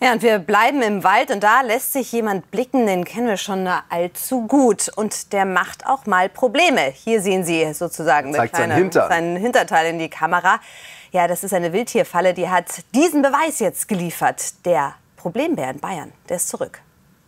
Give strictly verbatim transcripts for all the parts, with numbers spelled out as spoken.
Ja, und wir bleiben im Wald und da lässt sich jemand blicken, den kennen wir schon allzu gut. Und der macht auch mal Probleme. Hier sehen Sie sozusagen mit kleiner, seinen, Hinter. seinen Hinterteil in die Kamera. Ja, das ist eine Wildtierfalle, die hat diesen Beweis jetzt geliefert. Der Problembär in Bayern, der ist zurück.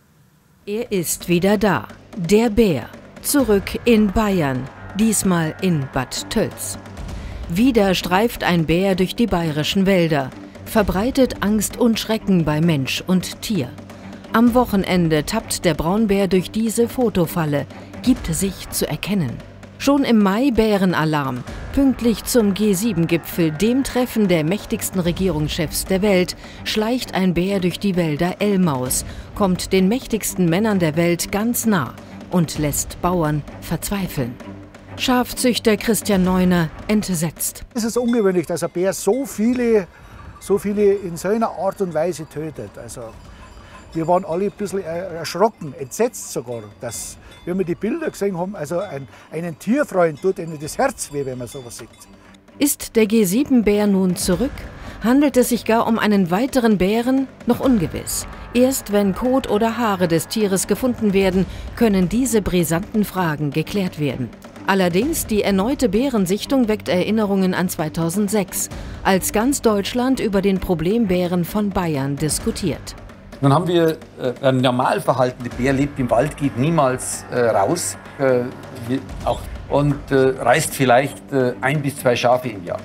Er ist wieder da. Der Bär. Zurück in Bayern. Diesmal in Bad Tölz. Wieder streift ein Bär durch die bayerischen Wälder. Verbreitet Angst und Schrecken bei Mensch und Tier. Am Wochenende tappt der Braunbär durch diese Fotofalle, gibt sich zu erkennen. Schon im Mai Bärenalarm. Pünktlich zum G sieben Gipfel, dem Treffen der mächtigsten Regierungschefs der Welt, schleicht ein Bär durch die Wälder Elmaus, kommt den mächtigsten Männern der Welt ganz nah und lässt Bauern verzweifeln. Schafzüchter Christian Neuner entsetzt. Es ist ungewöhnlich, dass ein Bär so viele, so viele in so einer Art und Weise tötet. Also, wir waren alle ein bisschen erschrocken, entsetzt sogar, dass, wenn wir die Bilder gesehen haben, also ein, einen Tierfreund tut ihnen das Herz weh, wenn man sowas sieht. Ist der G sieben Bär nun zurück? Handelt es sich gar um einen weiteren Bären? Noch ungewiss. Erst wenn Kot oder Haare des Tieres gefunden werden, können diese brisanten Fragen geklärt werden. Allerdings, die erneute Bärensichtung weckt Erinnerungen an zweitausendsechs, als ganz Deutschland über den Problembären von Bayern diskutiert. Nun haben wir, äh, ein normal verhaltener Bär lebt im Wald, geht niemals äh, raus äh, auch, und äh, reißt vielleicht äh, ein bis zwei Schafe im Jahr.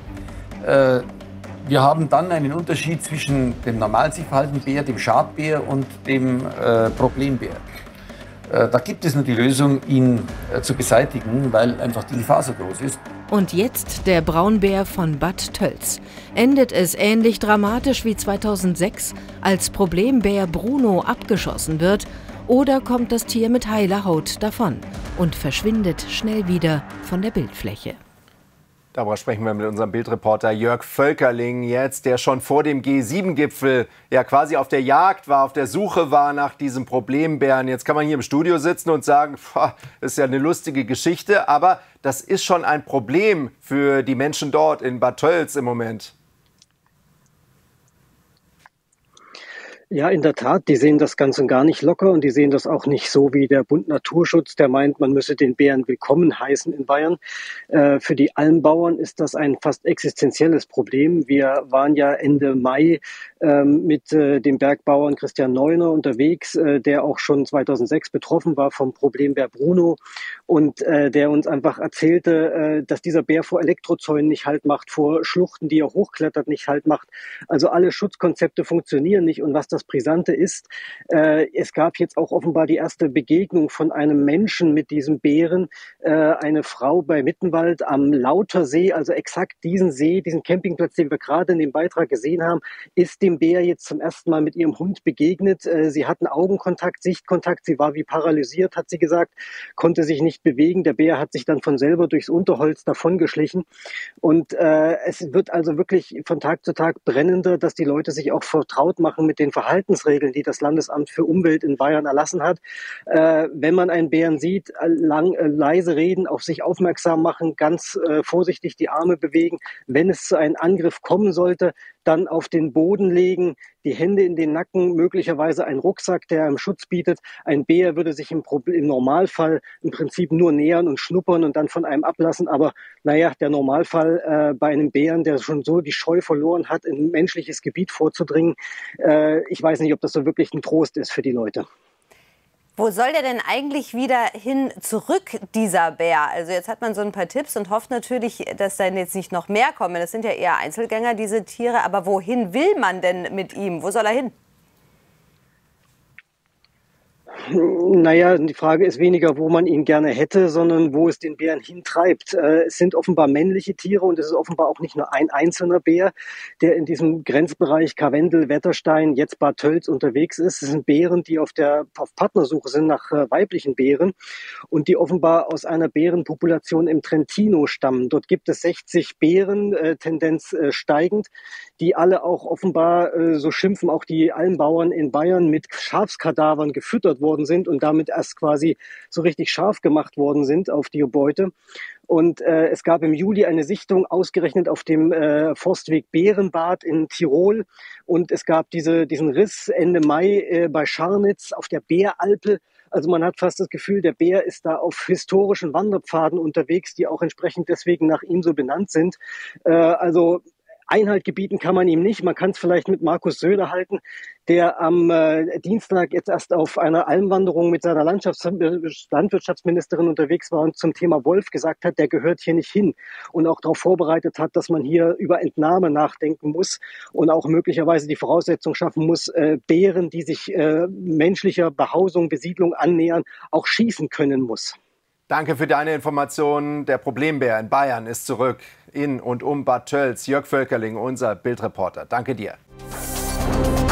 Äh, wir haben dann einen Unterschied zwischen dem normal sich verhaltenen Bär, dem Schadbär und dem äh, Problembär. Äh, da gibt es nur die Lösung, ihn äh, zu beseitigen, weil einfach die Gefahr so groß ist. Und jetzt der Braunbär von Bad Tölz. Endet es ähnlich dramatisch wie zweitausendsechs, als Problembär Bruno abgeschossen wird? Oder kommt das Tier mit heiler Haut davon und verschwindet schnell wieder von der Bildfläche? Darüber sprechen wir mit unserem Bildreporter Jörg Völkerling jetzt, der schon vor dem G sieben Gipfel ja quasi auf der Jagd war, auf der Suche war nach diesem Problembären. Jetzt kann man hier im Studio sitzen und sagen, das ist ja eine lustige Geschichte, aber das ist schon ein Problem für die Menschen dort in Bad Tölz im Moment. Ja, in der Tat, die sehen das ganz und gar nicht locker und die sehen das auch nicht so wie der Bund Naturschutz, der meint, man müsse den Bären willkommen heißen in Bayern. Äh, für die Almbauern ist das ein fast existenzielles Problem. Wir waren ja Ende Mai äh, mit äh, dem Bergbauern Christian Neuner unterwegs, äh, der auch schon zweitausendsechs betroffen war vom Problembär Bruno und äh, der uns einfach erzählte, äh, dass dieser Bär vor Elektrozäunen nicht Halt macht, vor Schluchten, die er hochklettert, nicht Halt macht. Also alle Schutzkonzepte funktionieren nicht und was das Das Brisante ist, äh, es gab jetzt auch offenbar die erste Begegnung von einem Menschen mit diesem Bären. Äh, eine Frau bei Mittenwald am Lautersee, also exakt diesen See, diesen Campingplatz, den wir gerade in dem Beitrag gesehen haben, ist dem Bär jetzt zum ersten Mal mit ihrem Hund begegnet. Äh, sie hatten Augenkontakt, Sichtkontakt, sie war wie paralysiert, hat sie gesagt, konnte sich nicht bewegen. Der Bär hat sich dann von selber durchs Unterholz davongeschlichen. Und äh, es wird also wirklich von Tag zu Tag brennender, dass die Leute sich auch vertraut machen mit den Verhaltensregeln, Verhaltensregeln, die das Landesamt für Umwelt in Bayern erlassen hat. Äh, wenn man einen Bären sieht, lang, äh, leise reden, auf sich aufmerksam machen, ganz äh, vorsichtig die Arme bewegen. Wenn es zu einem Angriff kommen sollte, dann auf den Boden legen, die Hände in den Nacken, möglicherweise ein Rucksack, der einem Schutz bietet. Ein Bär würde sich im, im Normalfall im Prinzip nur nähern und schnuppern und dann von einem ablassen. Aber naja, der Normalfall äh, bei einem Bären, der schon so die Scheu verloren hat, in menschliches Gebiet vorzudringen, äh, ich weiß nicht, ob das so wirklich ein Trost ist für die Leute. Wo soll der denn eigentlich wieder hin zurück, dieser Bär? Also jetzt hat man so ein paar Tipps und hofft natürlich, dass dann jetzt nicht noch mehr kommen. Das sind ja eher Einzelgänger, diese Tiere. Aber wohin will man denn mit ihm? Wo soll er hin? Naja, die Frage ist weniger, wo man ihn gerne hätte, sondern wo es den Bären hintreibt. Äh, es sind offenbar männliche Tiere und es ist offenbar auch nicht nur ein einzelner Bär, der in diesem Grenzbereich Karwendel, Wetterstein, jetzt Bad Tölz unterwegs ist. Es sind Bären, die auf der auf Partnersuche sind nach äh, weiblichen Bären und die offenbar aus einer Bärenpopulation im Trentino stammen. Dort gibt es sechzig Bären, äh, Tendenz äh, steigend, die alle auch offenbar, äh, so schimpfen auch die Almbauern in Bayern, mit Schafskadavern gefüttert gefüttert worden sind und damit erst quasi so richtig scharf gemacht worden sind auf die Beute. Und äh, es gab im Juli eine Sichtung ausgerechnet auf dem äh, Forstweg Bärenbad in Tirol. Und es gab diese, diesen Riss Ende Mai äh, bei Scharnitz auf der Bäralpe. Also man hat fast das Gefühl, der Bär ist da auf historischen Wanderpfaden unterwegs, die auch entsprechend deswegen nach ihm so benannt sind. Äh, also Einhalt gebieten kann man ihm nicht. Man kann es vielleicht mit Markus Söder halten, der am äh, Dienstag jetzt erst auf einer Almwanderung mit seiner Landschafts- Landwirtschaftsministerin unterwegs war und zum Thema Wolf gesagt hat, der gehört hier nicht hin. Und auch darauf vorbereitet hat, dass man hier über Entnahme nachdenken muss und auch möglicherweise die Voraussetzung schaffen muss, äh, Bären, die sich äh, menschlicher Behausung, Besiedlung annähern, auch schießen können muss. Danke für deine Informationen. Der Problembär in Bayern ist zurück in und um Bad Tölz. Jörg Völkerling, unser Bildreporter. Danke dir.